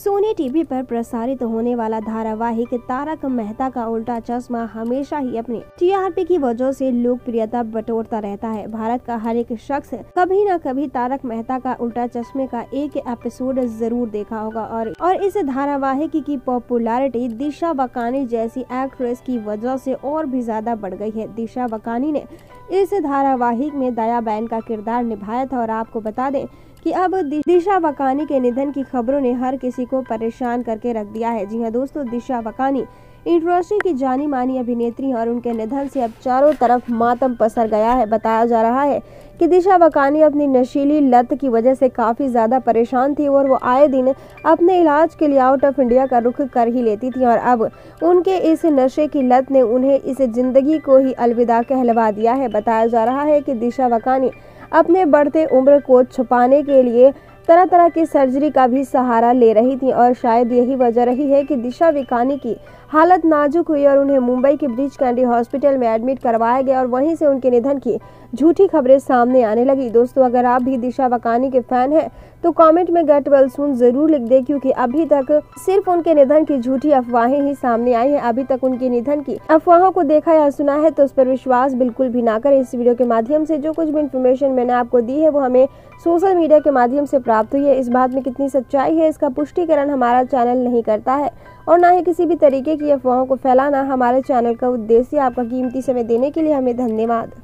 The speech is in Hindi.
सोनी टीवी पर प्रसारित होने वाला धारावाहिक तारक मेहता का उल्टा चश्मा हमेशा ही अपनी टीआरपी की वजह से लोकप्रियता बटोरता रहता है। भारत का हर एक शख्स कभी न कभी तारक मेहता का उल्टा चश्मे का एक एपिसोड जरूर देखा होगा और इस धारावाहिक की पॉपुलैरिटी दिशा वकानी जैसी एक्ट्रेस की वजह से और भी ज्यादा बढ़ गई है। दिशा वकानी ने इस धारावाहिक में दया बहन का किरदार निभाया था और आपको बता दें कि अब दिशा वकानी के निधन की खबरों ने हर किसी को परेशान करके रख दिया है। जी हां दोस्तों, दिशा वकानी इंडस्ट्री की जानी मानी अभिनेत्री और उनके निधन से अब चारों तरफ मातम पसर गया है। बताया जा रहा है कि दिशा वकानी अपनी नशीली लत की वजह से काफी ज्यादा परेशान थी और वो आए दिन अपने इलाज के लिए आउट ऑफ इंडिया का रुख कर ही लेती थी और अब उनके इस नशे की लत ने उन्हें इस जिंदगी को ही अलविदा कहलवा दिया है। बताया जा रहा है कि दिशा वकानी अपने बढ़ते उम्र को छुपाने के लिए तरह तरह की सर्जरी का भी सहारा ले रही थी और शायद यही वजह रही है कि दिशा वकानी की हालत नाजुक हुई और उन्हें मुंबई के ब्रीच कैंडी हॉस्पिटल में एडमिट करवाया गया और वहीं से उनके निधन की झूठी खबरें सामने आने लगी। दोस्तों, अगर आप भी दिशा वकानी के फैन हैं तो कमेंट में गेट वेल सून जरूर लिख दें, क्योंकि अभी तक सिर्फ उनके निधन की झूठी अफवाहें ही सामने आई हैं। अभी तक उनके निधन की अफवाहों को देखा या सुना है तो उस पर विश्वास बिल्कुल भी ना करें। इस वीडियो के माध्यम से जो कुछ भी इन्फॉर्मेशन मैंने आपको दी है वो हमें सोशल मीडिया के माध्यम से प्राप्त हुई है। इस बात में कितनी सच्चाई है इसका पुष्टिकरण हमारा चैनल नहीं करता है और ना ही किसी भी तरीके की अफवाहों को फैलाना हमारे चैनल का उद्देश्य। आपका कीमती समय देने के लिए हमें धन्यवाद।